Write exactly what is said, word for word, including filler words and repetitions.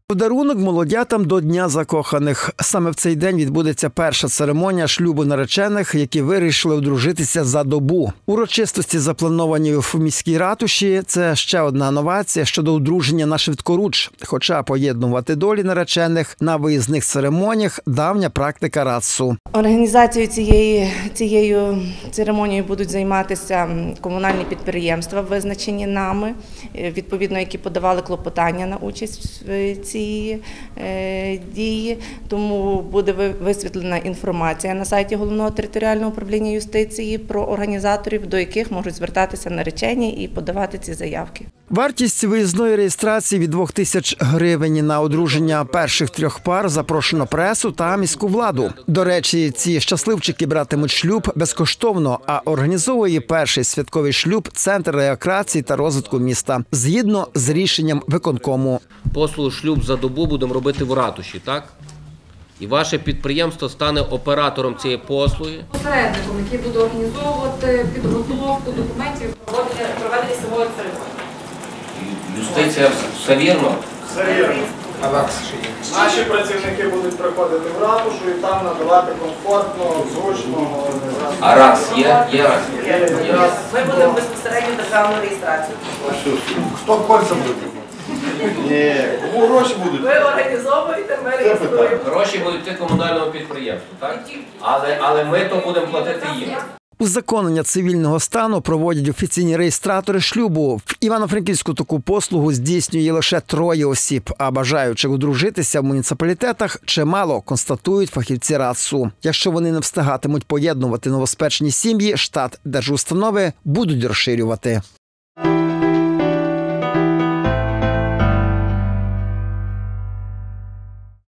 Подарунок молодятам до Дня закоханих. Саме в цей день відбудеться перша церемонія шлюбу наречених, які вирішили одружитися за добу. Урочистості, заплановані в міській ратуші, це ще одна новація щодо одруження на швидкоруч. Хоча поєднувати долі наречених на виїзних церемоніях – давня практика РАЦСу. Організацією цієї, цією церемонією будуть займатися комунальні підприємства, визначені нами, відповідно, які подавали клопотання на участь в цій дії. Тому буде висвітлена інформація на сайті Головного територіального управління юстиції про організаторів, до яких можуть звертатися наречені і подавати ці заявки. Вартість виїзної реєстрації від двох тисяч гривень. На одруження перших трьох пар запрошено пресу та міську владу. До речі, ці щасливчики братимуть шлюб безкоштовно, а організовує перший святковий шлюб Центр реакції та розвитку міста, згідно з рішенням виконкому. Послугу шлюб за добу будемо робити в ратуші, так? І ваше підприємство стане оператором цієї послуги. Посередником, який буде організовувати підготовку документів, проведення самої церемонії. Юстиція все вірно? Все вірно. Наші працівники будуть приходити в ратушу і там надавати комфортно, зручно. А раз є? Є раз? Ми будемо безпосередньо державну реєстрацію. Хто кольця буде? Ні, кому гроші будуть? Ви організовуєте, ми реєструємо. Гроші будуть йти комунальному підприємству, так? Але, але ми то будемо платити їм. Узаконення цивільного стану проводять офіційні реєстратори шлюбу. В Івано-Франківську таку послугу здійснює лише троє осіб, а бажаючих одружитися в муніципалітетах чимало, констатують фахівці РАЦСу. Якщо вони не встигатимуть поєднувати новоспечені сім'ї, штат держустанови будуть розширювати.